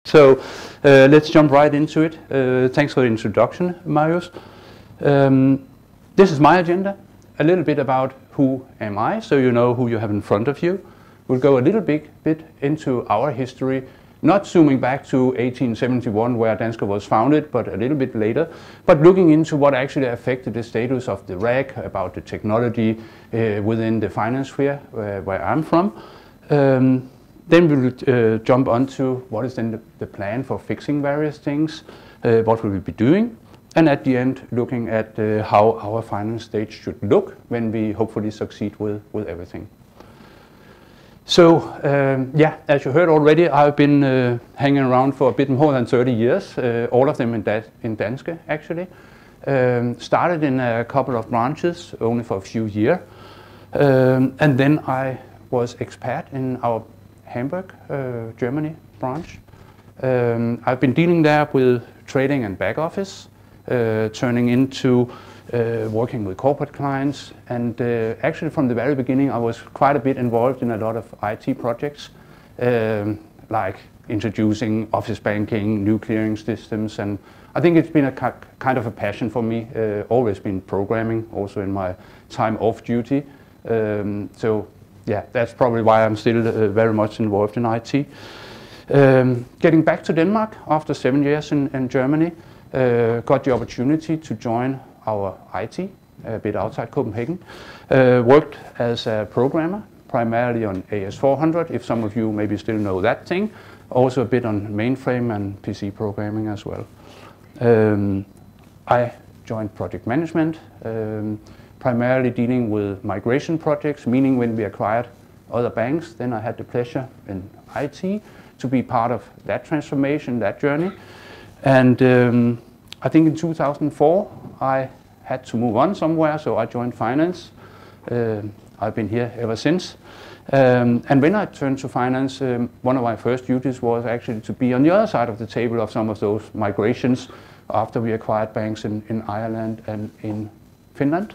So let's jump right into it. Thanks for the introduction, Marius. This is my agenda, a little bit about who am I, so you know who you have in front of you. We'll go a little bit into our history, not zooming back to 1871 where Danske was founded, but a little bit later, but looking into what actually affected the status of the REC, about the technology within the finance sphere where I'm from. Then we'll jump onto what is then the plan for fixing various things, what will we be doing, and at the end looking at how our finance stage should look when we hopefully succeed with everything. So yeah, as you heard already, I've been hanging around for a bit more than 30 years, all of them in Danske actually. Started in a couple of branches only for a few years, and then I was expat in our Hamburg, Germany branch. I've been dealing there with trading and back office, turning into working with corporate clients, and actually from the very beginning I was quite a bit involved in a lot of IT projects, like introducing office banking, new clearing systems, and I think it's been a kind of a passion for me, always been programming also in my time off duty. So yeah, that's probably why I'm still very much involved in IT. Getting back to Denmark after 7 years in Germany, got the opportunity to join our IT a bit outside Copenhagen. Worked as a programmer, primarily on AS400, if some of you maybe still know that thing. Also a bit on mainframe and PC programming as well. I joined project management, primarily dealing with migration projects, meaning when we acquired other banks, then I had the pleasure in IT to be part of that transformation, that journey. And I think in 2004 I had to move on somewhere, so I joined finance. I've been here ever since. And when I turned to finance, one of my first duties was actually to be on the other side of the table of some of those migrations after we acquired banks in Ireland and in Finland.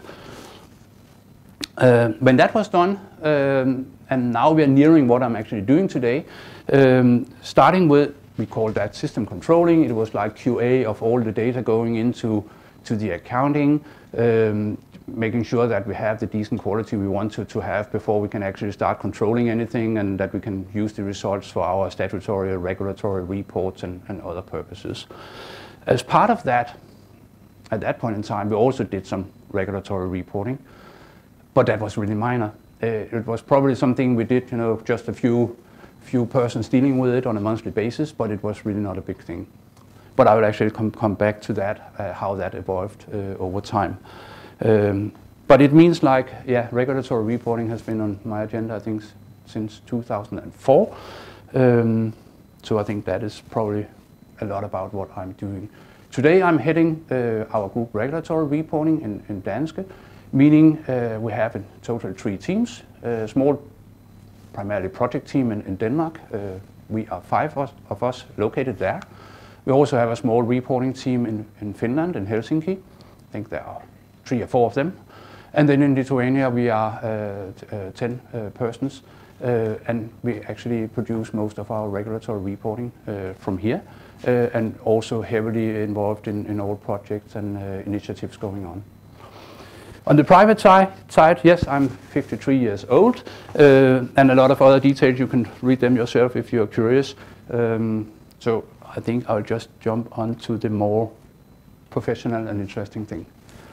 When that was done, and now we are nearing what I'm actually doing today, starting with, we call that system controlling. It was like QA of all the data going into the accounting, making sure that we have the decent quality we want to have before we can actually start controlling anything, and that we can use the results for our statutory, regulatory reports and other purposes. As part of that, at that point in time, we also did some regulatory reporting. But that was really minor. It was probably something we did, you know, just a few persons dealing with it on a monthly basis, but it was really not a big thing. But I will actually come back to that, how that evolved over time. But it means like, yeah, regulatory reporting has been on my agenda, I think, since 2004. So I think that is probably a lot about what I'm doing. Today I'm heading our group regulatory reporting in Danske, meaning we have in total 3 teams, a small, primarily project team in Denmark. We are 5 of us located there. We also have a small reporting team in Finland, in Helsinki. I think there are 3 or 4 of them. And then in Lithuania we are 10 persons, and we actually produce most of our regulatory reporting from here, and also heavily involved in all projects and initiatives going on. On the private side, yes, I'm 53 years old, and a lot of other details, you can read them yourself if you're curious. So I think I'll just jump on to the more professional and interesting thing.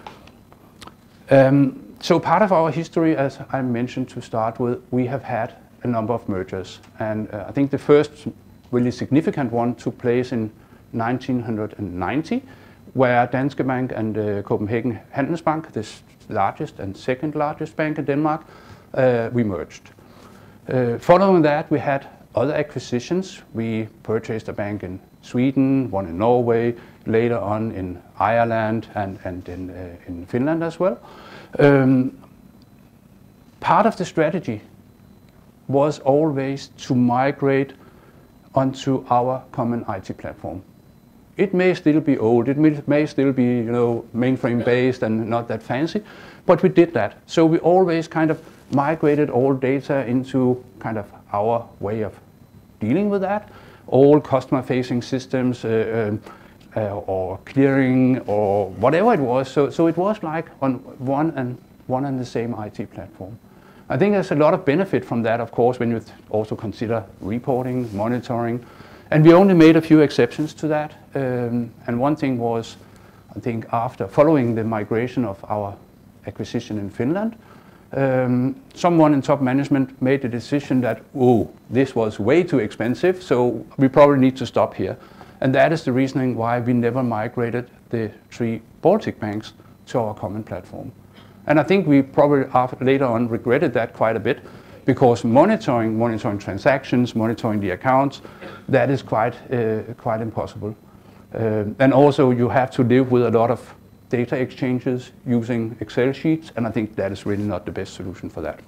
So part of our history, as I mentioned to start with, we have had a number of mergers. And I think the first really significant one took place in 1990, where Danske Bank and Copenhagen Handelsbank, this largest and second largest bank in Denmark, we merged. Following that, we had other acquisitions. We purchased a bank in Sweden, one in Norway, later on in Ireland and in Finland as well. Part of the strategy was always to migrate onto our common IT platform. It may still be old, it may still be, you know, mainframe based and not that fancy, but we did that. So we always kind of migrated all data into kind of our way of dealing with that. all customer-facing systems or clearing or whatever it was. So it was like on one and the same IT platform. I think there's a lot of benefit from that, of course, when you also consider reporting, monitoring. And we only made a few exceptions to that. And one thing was, I think after following the migration of our acquisition in Finland, someone in top management made the decision that, oh, this was way too expensive, so we probably need to stop here. And that is the reasoning why we never migrated the 3 Baltic banks to our common platform. And I think we probably later on regretted that quite a bit, because monitoring transactions, monitoring the accounts, that is quite impossible. And also you have to live with a lot of data exchanges using Excel sheets, and I think that is really not the best solution for that.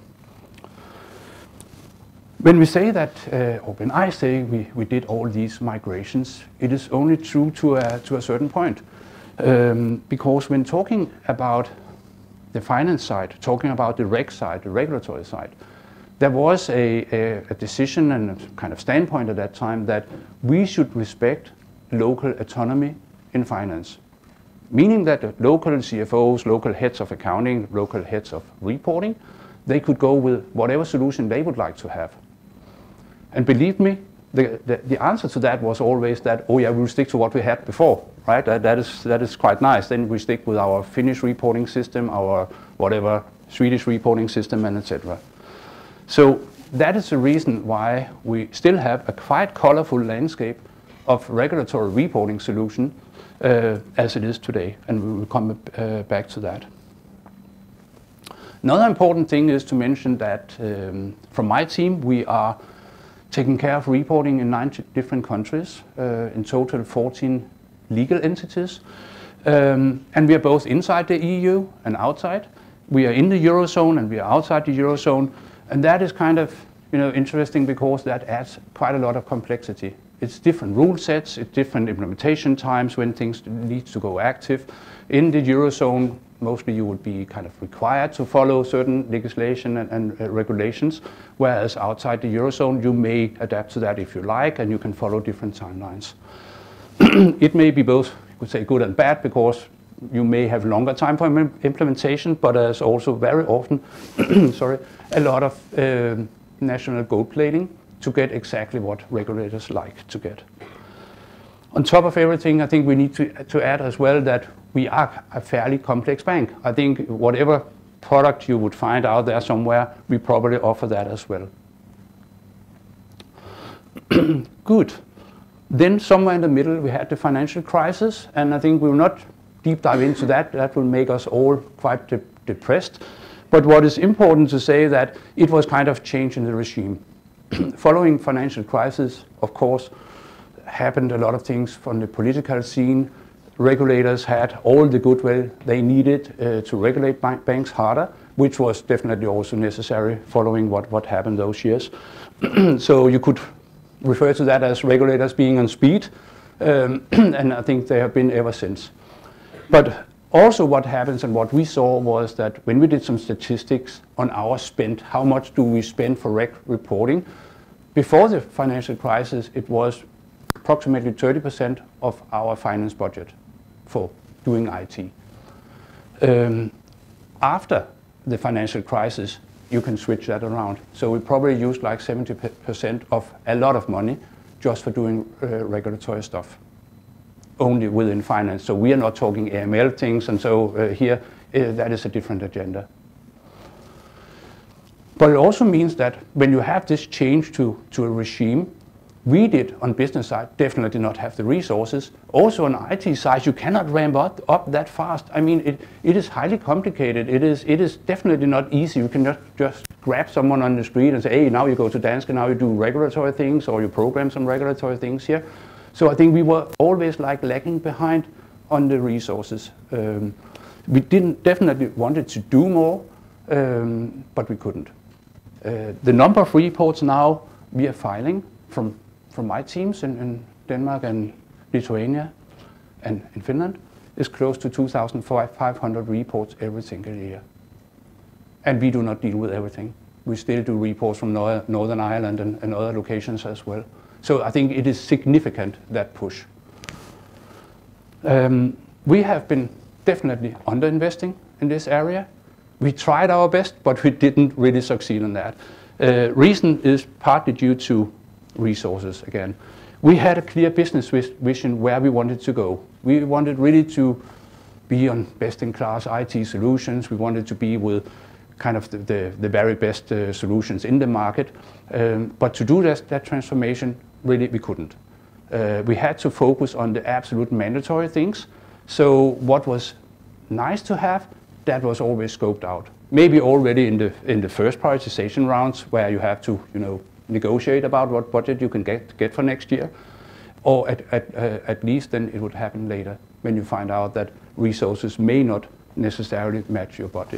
When we say that, or when I say we did all these migrations, it is only true to a certain point. Because when talking about the finance side, talking about the reg side, the regulatory side, there was a decision and a kind of standpoint at that time that we should respect local autonomy in finance. Meaning that the local CFOs, local heads of accounting, local heads of reporting, they could go with whatever solution they would like to have. And believe me, the answer to that was always that, oh yeah, we'll stick to what we had before, right? That is quite nice. Then we stick with our Finnish reporting system, our whatever Swedish reporting system, and etc. So that is the reason why we still have a quite colorful landscape of regulatory reporting solution as it is today, and we will come back to that. Another important thing is to mention that from my team we are taking care of reporting in 9 different countries, in total 14 legal entities, and we are both inside the EU and outside. We are in the Eurozone and we are outside the Eurozone, and that is kind of interesting because that adds quite a lot of complexity. It's different rule sets, it's different implementation times when things need to go active. In the Eurozone, mostly you would be kind of required to follow certain legislation and regulations, whereas outside the Eurozone you may adapt to that if you like, and you can follow different timelines. It may be both, you could say, good and bad, because you may have longer time for implementation, but there's also very often sorry, a lot of national gold plating to get exactly what regulators like to get. On top of everything, I think we need to add as well that we are a fairly complex bank. I think whatever product you would find out there somewhere, we probably offer that as well. Good. Then somewhere in the middle we had the financial crisis, and I think we will not deep dive into that. That will make us all quite depressed. But what is important to say that it was kind of change in the regime. Following financial crisis, of course, happened a lot of things from the political scene. Regulators had all the goodwill they needed to regulate banks harder, which was definitely also necessary following what happened those years. So you could refer to that as regulators being on speed, and I think they have been ever since. But also what happens and what we saw was that when we did some statistics on our spend, how much do we spend for reg reporting, before the financial crisis it was approximately 30% of our finance budget for doing IT. After the financial crisis, you can switch that around. So we probably used like 70% of a lot of money just for doing regulatory stuff, only within finance. So we are not talking AML things, and so here that is a different agenda. But it also means that when you have this change to a regime, we did on business side definitely not have the resources. Also on IT side, you cannot ramp up that fast. I mean, it is highly complicated. It is definitely not easy. You can just grab someone on the street and say, hey, now you go to Danske, now you do regulatory things, or you program some regulatory things here. So I think we were always like lagging behind on the resources. We definitely wanted to do more, but we couldn't. The number of reports now we are filing from my teams in Denmark and Lithuania and in Finland is close to 2,500 reports every single year. And we do not deal with everything. We still do reports from Northern Ireland and other locations as well. So I think it is significant, that push. We have been definitely underinvesting in this area. We tried our best, but we didn't really succeed in that. Reason is partly due to resources again. We had a clear business vision where we wanted to go. We wanted really to be on best-in-class IT solutions. We wanted to be with kind of the very best solutions in the market. But to do that transformation, really we couldn't. We had to focus on the absolute mandatory things. So what was nice to have, that was always scoped out. Maybe already in the first prioritization rounds, where you have to, negotiate about what budget you can get for next year, or at least then it would happen later when you find out that resources may not necessarily match your budget.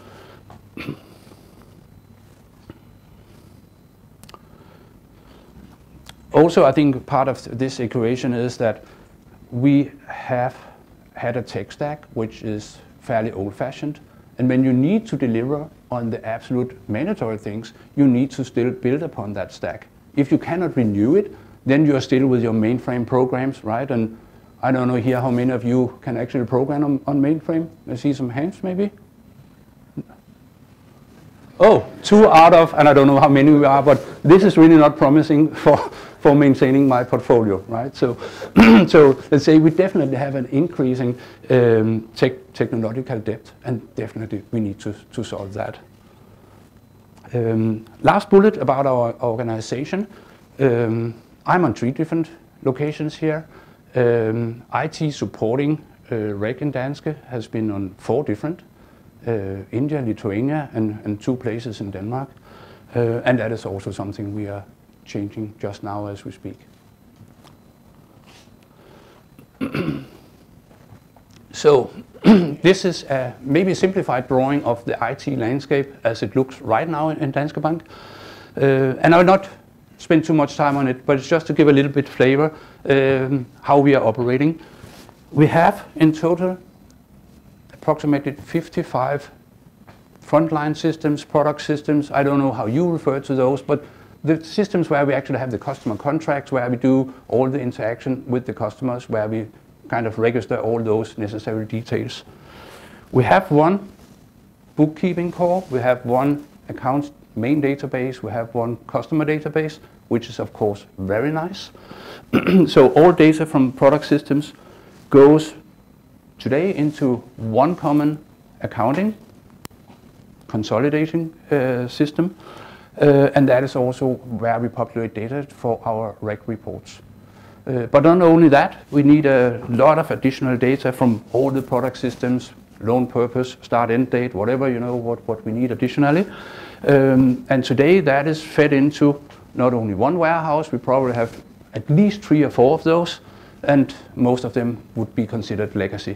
Also, I think part of this equation is that we have had a tech stack which is fairly old-fashioned, and when you need to deliver on the absolute mandatory things, you need to still build upon that stack. If you cannot renew it, then you are still with your mainframe programs, right? And I don't know here how many of you can actually program on mainframe. I see some hands maybe. Oh, 2 out of, and I don't know how many we are, but this is really not promising for maintaining my portfolio, right? So, so let's say we definitely have an increasing technological depth, and definitely we need to solve that. Last bullet about our organization. I'm on 3 different locations here. IT supporting Reg and Danske has been on 4 different. India, Lithuania, and 2 places in Denmark. And that is also something we are changing just now as we speak. So this is a maybe simplified drawing of the IT landscape as it looks right now in Danske Bank. And I will not spend too much time on it, but it's just to give a little bit flavor how we are operating. We have in total approximately 55 frontline systems, product systems. I don't know how you refer to those, but the systems where we actually have the customer contracts, where we do all the interaction with the customers, where we kind of register all those necessary details. We have 1 bookkeeping core, we have 1 accounts main database, we have 1 customer database, which is of course very nice. So all data from product systems goes today into 1 common accounting consolidating system, and that is also where we populate data for our reg reports. But not only that, we need a lot of additional data from all the product systems, loan purpose, start end date, whatever, what we need additionally. And today that is fed into not only 1 warehouse, we probably have at least 3 or 4 of those, and most of them would be considered legacy.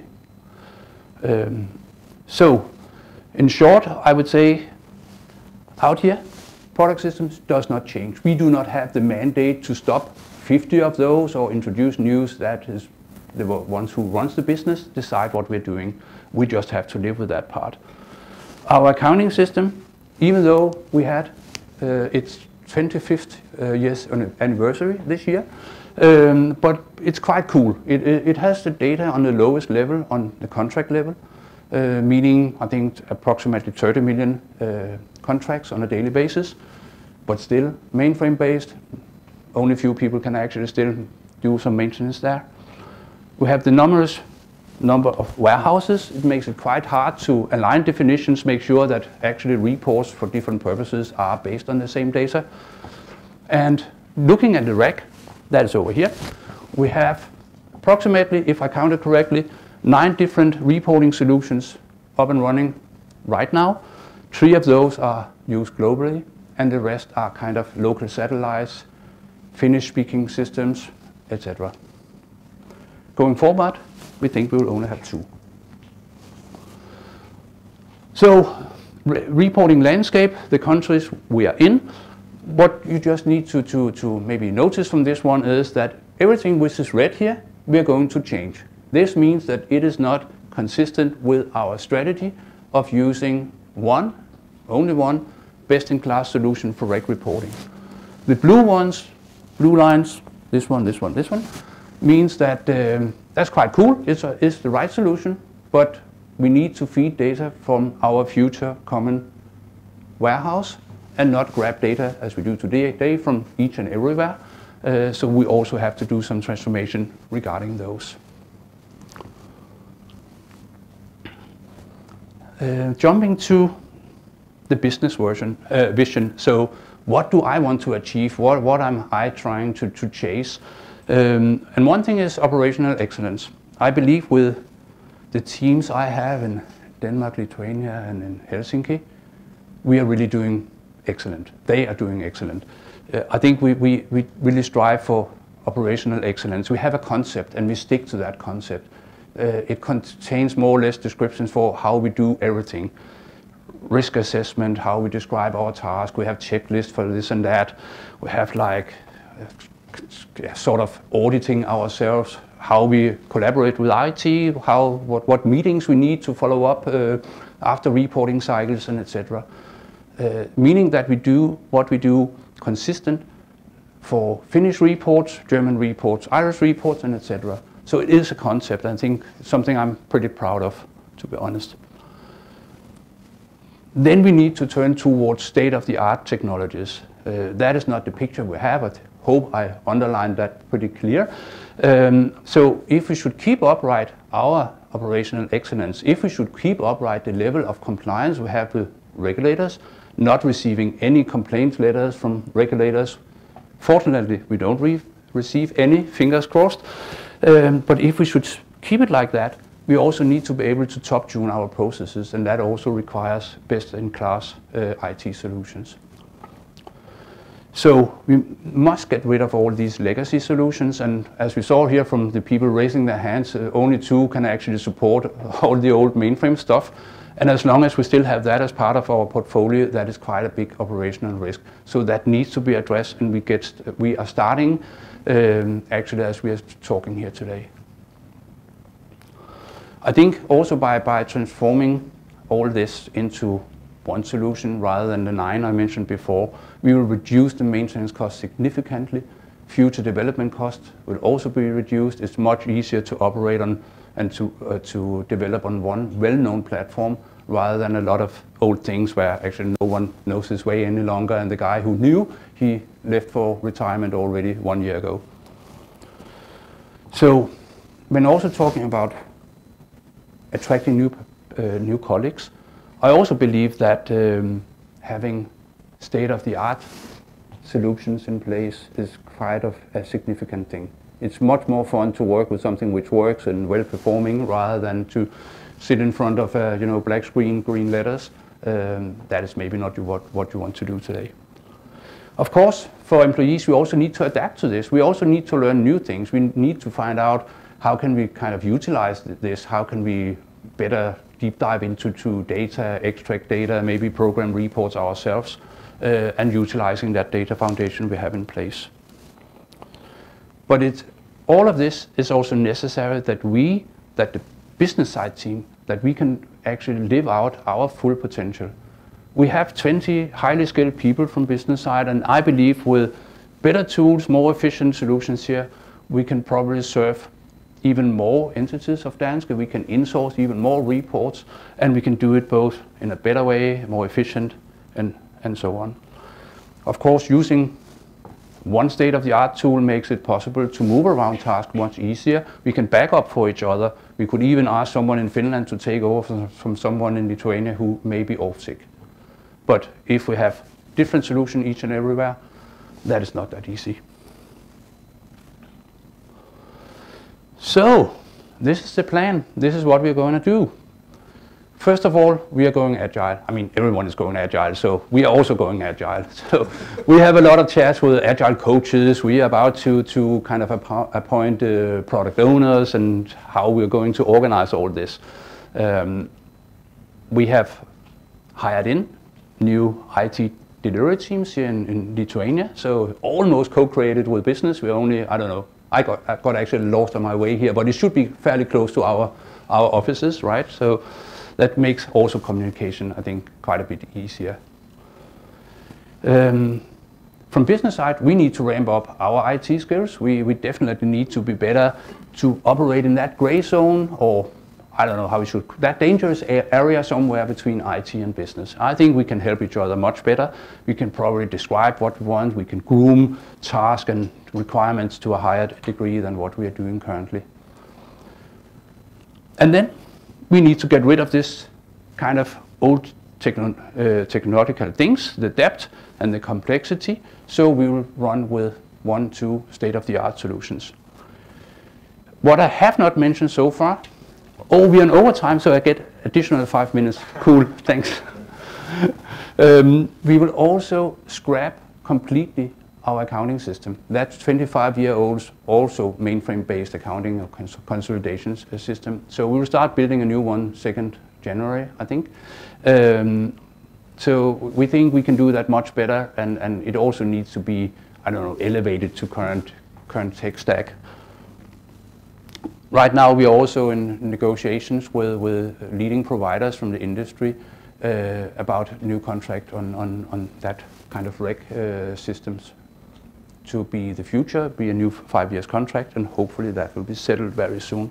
So, in short, I would say, out here, product systems does not change. We do not have the mandate to stop 50 of those or introduce news. That is the ones who runs the business decide what we're doing. We just have to live with that part. Our accounting system, even though we had its 25th years anniversary this year, but it's quite cool. It has the data on the lowest level, on the contract level, meaning I think approximately 30 million contracts on a daily basis, but still mainframe based. Only a few people can actually still do some maintenance there. We have the number of warehouses. It makes it quite hard to align definitions, make sure that actually reports for different purposes are based on the same data. And looking at the reg, that is over here, we have approximately, if I counted correctly, 9 different reporting solutions up and running right now. 3 of those are used globally, and the rest are kind of local satellites, Finnish-speaking systems, etc. Going forward, we think we will only have 2. So, reporting landscape, the countries we are in. What you just need to maybe notice from this one is that everything which is red here, we are going to change. This means that it is not consistent with our strategy of using only one best-in-class solution for reg reporting. The blue ones blue lines, this one, this one, this one, means that that's quite cool. It's the right solution, but we need to feed data from our future common warehouse and not grab data as we do today from each and everywhere. So we also have to do some transformation regarding those. Jumping to the business vision. So what do I want to achieve? What am I trying to chase? And one thing is operational excellence. I believe with the teams I have in Denmark, Lithuania, and in Helsinki, we are really doing excellent. They are doing excellent. I think we really strive for operational excellence. We have a concept and we stick to that concept. It contains more or less descriptions for how we do everything. Risk assessment, how we describe our task. We have checklists for this and that. We have like sort of auditing ourselves, how we collaborate with IT, what meetings we need to follow up after reporting cycles and etc. Meaning that we do what we do consistent for Finnish reports, German reports, Irish reports, and etc. So it is a concept, I think something I'm pretty proud of, to be honest. Then we need to turn towards state-of-the-art technologies. That is not the picture we have. I hope I underlined that pretty clear. So if we should keep upright our operational excellence, if we should keep upright the level of compliance we have with regulators, not receiving any complaint letters from regulators. Fortunately, we don't receive any, fingers crossed. But if we should keep it like that, we also need to be able to top tune our processes, and that also requires best-in-class IT solutions. So we must get rid of all these legacy solutions, and as we saw here from the people raising their hands, only 2 can actually support all the old mainframe stuff. And as long as we still have that as part of our portfolio, that is quite a big operational risk. So that needs to be addressed, and we are starting actually as we are talking here today. I think also by transforming all this into one solution rather than the 9 I mentioned before, we will reduce the maintenance cost significantly. Future development costs will also be reduced. It's much easier to operate on and to develop on one well-known platform rather than a lot of old things where actually no one knows his way any longer, and the guy who knew, he left for retirement already 1 year ago. So when also talking about attracting new colleagues, I also believe that having state-of-the-art solutions in place is quite of a significant thing. It's much more fun to work with something which works and well-performing rather than to sit in front of black screen, green letters. That is maybe not what you want to do today. Of course, for employees, we also need to adapt to this. We also need to learn new things. We need to find out how can we kind of utilize this, how can we better deep dive into data, extract data, maybe program reports ourselves, and utilizing that data foundation we have in place. But all of this is also necessary that the business side team, that we can actually live out our full potential. We have 20 highly skilled people from business side, and I believe with better tools, more efficient solutions here, we can probably serve even more entities of Danske. We can insource even more reports, and we can do it both in a better way, more efficient, and so on. Of course, using one state-of-the-art tool makes it possible to move around tasks much easier. We can back up for each other. We could even ask someone in Finland to take over from someone in Lithuania who may be off sick. But if we have different solutions each and everywhere, that is not that easy. So, this is the plan. This is what we're going to do. First of all, we are going agile. I mean, everyone is going agile, so we are also going agile. So we have a lot of chats with agile coaches. We are about to kind of appoint product owners and how we're going to organize all this. We have hired in new IT delivery teams here in Lithuania, so almost co-created with business. We're only, I don't know, I got actually lost on my way here, but it should be fairly close to our offices, right? So that makes also communication, I think, quite a bit easier. From business side, we need to ramp up our IT skills. We definitely need to be better to operate in that gray zone, or I don't know how we should, that dangerous area somewhere between IT and business. I think we can help each other much better. We can probably describe what we want. We can groom tasks and requirements to a higher degree than what we are doing currently. And then we need to get rid of this kind of old technological things, the depth and the complexity, so we will run with 1-2 state-of-the-art solutions. What I have not mentioned so far, we are in overtime, so I get additional 5 minutes. Cool, thanks. We will also scrap completely our accounting system. That's 25-year-old, also mainframe-based accounting or consolidation system. So we will start building a new one 2nd January, I think. So we think we can do that much better, and it also needs to be, I don't know, elevated to current tech stack. Right now we are also in negotiations with leading providers from the industry about new contract on that kind of rec systems to be the future, be a new 5 years contract, and hopefully that will be settled very soon.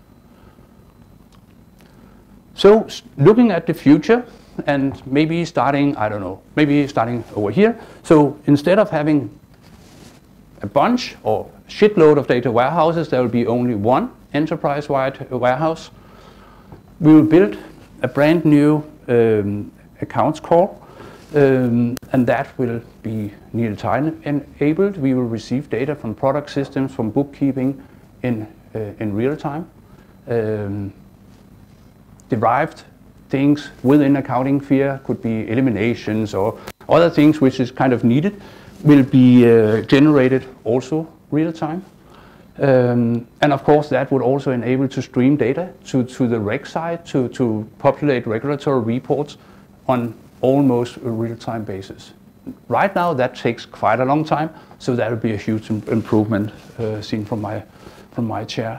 So looking at the future, and maybe starting, I don't know, maybe starting over here. So instead of having a bunch or shitload of data warehouses, there will be only one enterprise-wide warehouse. We will build a brand new accounts core, and that will be real-time enabled. We will receive data from product systems, from bookkeeping in real time. Derived things within accounting sphere, could be eliminations or other things which is kind of needed, will be generated also real time. And of course that would also enable to stream data to the rec side to populate regulatory reports on almost a real-time basis. Right now that takes quite a long time, so that will be a huge improvement seen from my chair.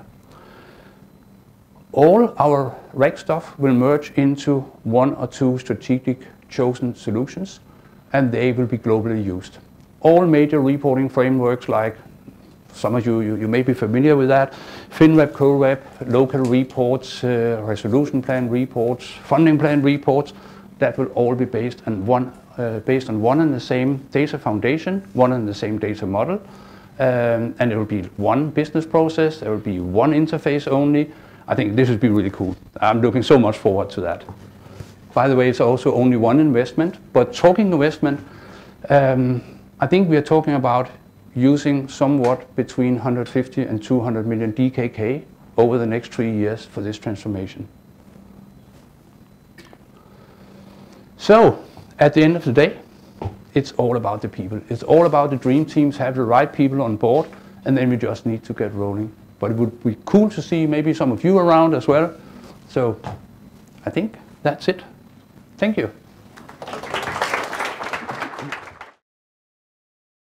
All our rec stuff will merge into 1 or 2 strategic chosen solutions, and they will be globally used. All major reporting frameworks, like some of you may be familiar with that, FinRep, CoRep, local reports, resolution plan reports, funding plan reports, that will all be based on one and the same data foundation, one and the same data model, and it will be one business process, there will be one interface only. I think this would be really cool. I'm looking so much forward to that. By the way, it's also only one investment, but talking investment, I think we are talking about using somewhat between 150 and 200 million DKK over the next 3 years for this transformation. So, at the end of the day, it's all about the people. It's all about the dream teams, have the right people on board, and then we just need to get rolling. But it would be cool to see maybe some of you around as well. So, I think that's it. Thank you.